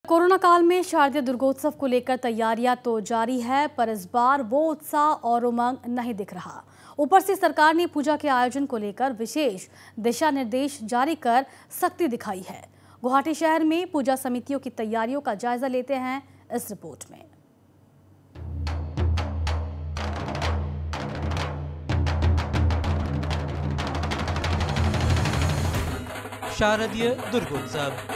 Corona काल में शारदीय दुर्गोत्सव को लेकर तैयारियां तो जारी है, पर इस बार वो उत्साह और उमंग नहीं दिख रहा। ऊपर से सरकार ने पूजा के आयोजन को लेकर विशेष दिशा निर्देश जारी कर सख्ती दिखाई है। गुवाहाटी शहर में पूजा समितियों की तैयारियों का जायजा लेते हैं इस रिपोर्ट में। शारदीय दुर्गोत्सव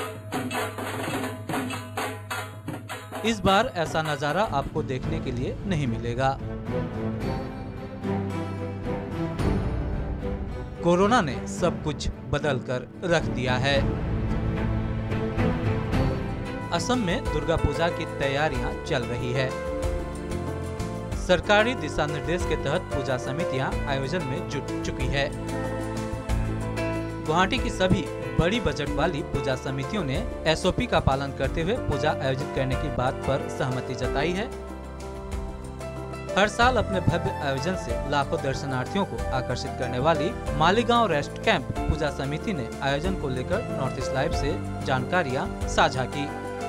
इस बार ऐसा नजारा आपको देखने के लिए नहीं मिलेगा। कोरोना ने सब कुछ बदल कर रख दिया है। असम में दुर्गा पूजा की तैयारियां चल रही है। सरकारी दिशा निर्देश के तहत पूजा समितियां आयोजन में जुट चुकी है। गुवाहाटी की सभी बड़ी बजट वाली पूजा समितियों ने एसओपी का पालन करते हुए पूजा आयोजित करने की बात पर सहमति जताई है। हर साल अपने भव्य आयोजन से लाखों दर्शनार्थियों को आकर्षित करने वाली मालीगांव रेस्ट कैंप पूजा समिति ने आयोजन को लेकर नॉर्थ ईस्ट लाइव से जानकारियां साझा की।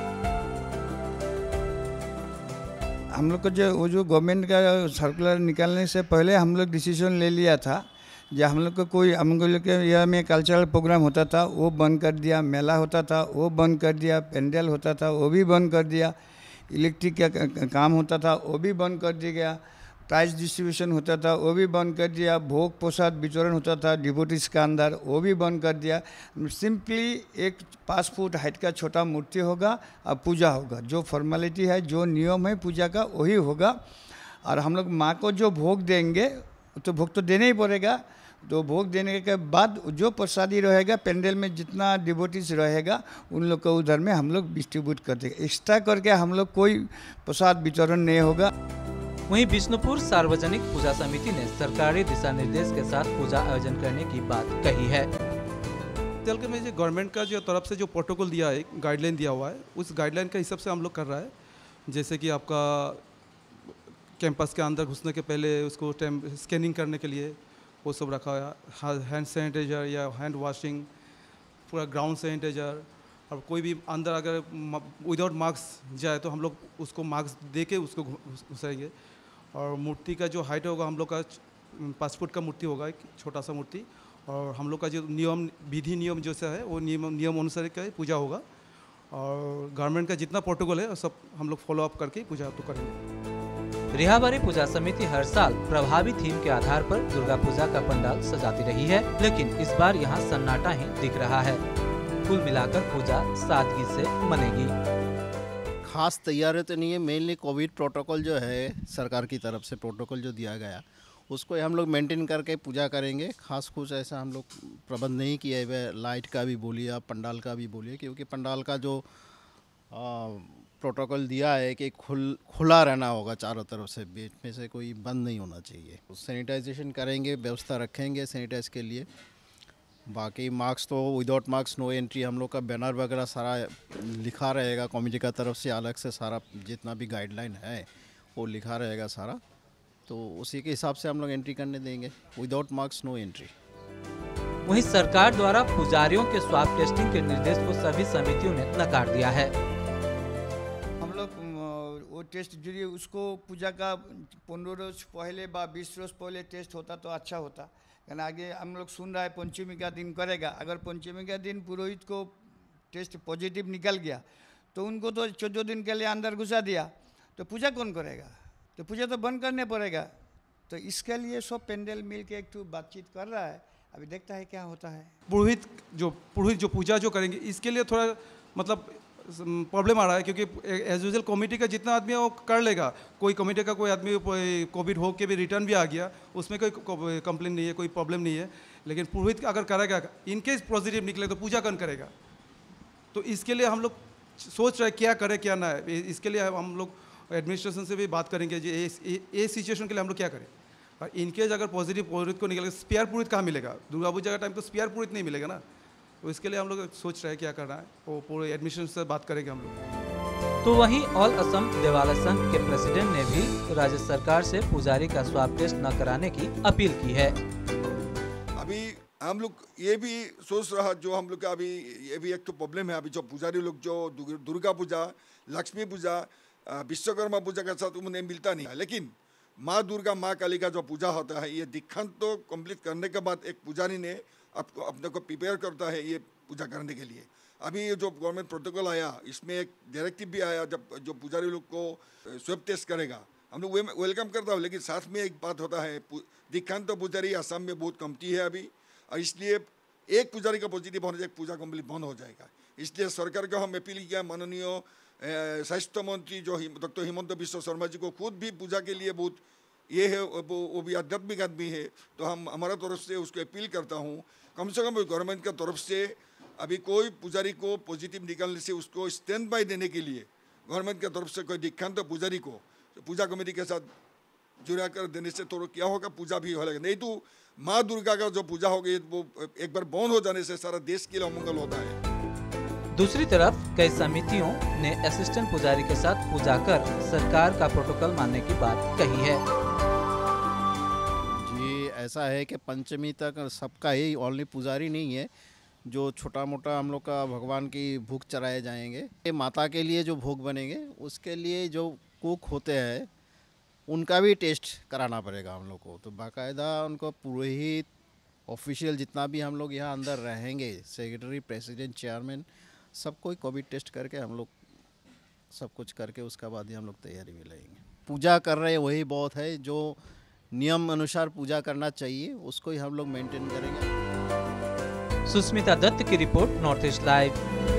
हम लोग को जो गवर्नमेंट का सर्कुलर निकालने से पहले हम लोग डिसीजन ले लिया था। जब हम लोग को कोई हम लोग के यहाँ में कल्चरल प्रोग्राम होता था वो बंद कर दिया, मेला होता था वो बंद कर दिया, पेंडल होता था वो भी बंद कर दिया, इलेक्ट्रिक का काम होता था वो भी बंद कर दिया गया, प्राइज डिस्ट्रीब्यूशन होता था वो भी बंद कर दिया, भोग प्रसाद वितरण होता था डिवोटीज का अंदर वो भी बंद कर दिया। सिंपली एक 5 फुट हाइट का छोटा मूर्ति होगा और पूजा होगा। जो फॉर्मेलिटी है, जो नियम है पूजा का वही होगा। और हम लोग माँ को जो भोग देंगे तो भोग तो देना ही पड़ेगा। तो भोग देने के बाद जो प्रसादी रहेगा पेंडल में जितना डिवोटीज रहेगा उन लोग को उधर में हम लोग डिस्ट्रीब्यूट कर देंगे। एक्स्ट्रा करके हम लोग कोई प्रसाद वितरण नहीं होगा। वहीं बिष्णुपुर सार्वजनिक पूजा समिति ने सरकारी दिशा निर्देश के साथ पूजा आयोजन करने की बात कही है। चल के में जो गवर्नमेंट का जो तरफ से जो प्रोटोकॉल दिया है, गाइडलाइन दिया हुआ है, उस गाइडलाइन के हिसाब से हम लोग कर रहा है। जैसे कि आपका कैंपस के अंदर घुसने के पहले उसको स्कैनिंग करने के लिए वो सब रखा है, हैंड सैनिटाइजर या हैंड वॉशिंग, पूरा ग्राउंड सैनिटाइजर। और कोई भी अंदर अगर विदाउट मास्क जाए तो हम लोग उसको मास्क दे के उसको घुसाएंगे। और मूर्ति का जो हाइट होगा हम लोग का 5 फुट का मूर्ति होगा, एक छोटा सा मूर्ति। और हम लोग का जो नियम विधि नियम जैसा है वो नियम अनुसार का पूजा होगा। और गवर्नमेंट का जितना प्रोटोकॉल है सब हम लोग फॉलो अप करके पूजा तो करेंगे। रिहाबारी पूजा समिति हर साल प्रभावी थीम के आधार पर दुर्गा पूजा का पंडाल सजाती रही है, लेकिन इस बार यहाँ सन्नाटा ही दिख रहा है। कुल मिलाकर पूजा सादगी से मनेगी। खास तैयारी तो नहीं है। मेनली कोविड प्रोटोकॉल जो है सरकार की तरफ से प्रोटोकॉल जो दिया गया उसको हम लोग मेंटेन करके पूजा करेंगे। खास कुछ ऐसा हम लोग प्रबंध नहीं किया है। लाइट का भी बोलिए, पंडाल का भी बोलिए, क्योंकि पंडाल का जो प्रोटोकॉल दिया है कि खुला रहना होगा चारों तरफ से, बीच में से कोई बंद नहीं होना चाहिए। सैनिटाइजेशन करेंगे, व्यवस्था रखेंगे सैनिटाइज के लिए। बाकी मार्क्स तो विदाउट मार्क्स नो एंट्री, हम लोग का बैनर वगैरह सारा लिखा रहेगा कमेटी का तरफ से, अलग से सारा जितना भी गाइडलाइन है वो लिखा रहेगा सारा। तो उसी के हिसाब से हम लोग एंट्री करने देंगे। Without marks no entry. वहीं सरकार द्वारा पुजारियों के स्वाब टेस्टिंग के निर्देश को सभी समितियों ने नकार दिया है। हम लोग वो टेस्ट जो उसको पूजा का 15 रोज पहले 20 रोज पहले टेस्ट होता तो अच्छा होता। कारण आगे हम लोग सुन रहा है पंचमी का दिन करेगा। अगर पंचमी का दिन पुरोहित को टेस्ट पॉजिटिव निकल गया तो उनको तो 14 दिन के लिए अंदर घुसा दिया, तो पूजा कौन करेगा? तो पूजा तो बंद करने पड़ेगा। तो इसके लिए सब पेंडल मिल के एक बातचीत कर रहा है, अभी देखता है क्या होता है। पुरोहित जो पूजा जो करेंगे इसके लिए थोड़ा मतलब प्रॉब्लम आ रहा है, क्योंकि एज यूजुअल कमेटी का जितना आदमी है वो कर लेगा। कोई कमेटी का कोई आदमी कोविड हो के भी रिटर्न भी आ गया, उसमें कोई कंप्लेन नहीं है, कोई प्रॉब्लम नहीं है। लेकिन पुरोहित अगर करेगा, इनकेस पॉजिटिव निकले तो पूजा कौन करेगा? तो इसके लिए हम लोग सोच रहे हैं क्या करें क्या ना है। इसके लिए हम लोग एडमिनिस्ट्रेशन से भी बात करेंगे ये सिचुएशन के लिए हम लोग क्या करें। और इनकेस अगर पॉजिटिव पुरोहित को निकलेगा, स्पेयर पुरोहित कहाँ मिलेगा? दुर्गा पूजा का टाइम तो स्पेयर पुरोहित नहीं मिलेगा ना। तो इसके लिए हम लोग सोच रहे हैं क्या करना है, वो पूरे एडमिशन से बात करेंगे हम लोग। तो वहीं ऑल असम देवालय संघ के प्रेसिडेंट ने भी राज्य सरकार से पुजारी का स्वाब टेस्ट न कराने की अपील की है। अभी हम लोग ये भी सोच रहा जो हम लोग का अभी ये भी एक तो प्रॉब्लम है अभी जो पुजारी लोग जो दुर्गा पूजा, लक्ष्मी पूजा, विश्वकर्मा पूजा के साथ उन्हें मिलता नहीं है, लेकिन माँ दुर्गा माँ काली का जो पूजा होता है ये दीक्षांत तो कंप्लीट करने के बाद एक पुजारी ने आपको अपने को प्रिपेयर करता है ये पूजा करने के लिए। अभी ये जो गवर्नमेंट प्रोटोकॉल आया इसमें एक डायरेक्टिव भी आया जब जो पुजारी लोग को स्वेब टेस्ट करेगा, हम लोग वेलकम करता हूँ, लेकिन साथ में एक बात होता है दीक्षांत तो पुजारी असम में बहुत कमती है अभी, और इसलिए एक पुजारी का पॉजिटिव होने से एक पूजा कंप्लीट बंद हो जाएगा। इसलिए सरकार को हम अपील किया, माननीय स्वास्थ्य मंत्री जो डॉक्टर हिमंत बिश्व शर्मा जी को खुद भी पूजा के लिए बहुत ये है, वो भी आध्यात्मिक आदमी है, तो हम हमारा तरफ से उसको अपील करता हूँ कम से कम गवर्नमेंट का तरफ से अभी कोई पुजारी को पॉजिटिव निकालने से उसको स्टैंड बाय देने के लिए गवर्नमेंट की तरफ से कोई दीक्षांत पुजारी को पूजा कमेटी के साथ जुड़ा कर देने से तो क्या होगा, पूजा भी होगा, नहीं तो माँ दुर्गा का जो पूजा होगी वो एक बार बंद हो जाने से सारा देश के लिए अमंगल होता है। दूसरी तरफ कई समितियों ने असिस्टेंट पुजारी के साथ पूजा कर सरकार का प्रोटोकॉल मानने की बात कही है। जी ऐसा है कि पंचमी तक सबका ही ओनली पुजारी नहीं है, जो छोटा मोटा हम लोग का भगवान की भोग चढ़ाए जाएंगे, ये माता के लिए जो भोग बनेंगे उसके लिए जो कुक होते हैं उनका भी टेस्ट कराना पड़ेगा हम लोग को। तो बाकायदा उनको पुरोहित ऑफिशियल जितना भी हम लोग यहाँ अंदर रहेंगे, सेक्रेटरी, प्रेसिडेंट, चेयरमैन, सबको कोविड टेस्ट करके हम लोग सब कुछ करके उसके बाद ही हम लोग तैयारी में लगेंगे। पूजा कर रहे हैं वही बहुत है, जो नियम अनुसार पूजा करना चाहिए उसको ही हम लोग मेंटेन करेंगे। सुष्मिता दत्त की रिपोर्ट, नॉर्थ ईस्ट लाइव।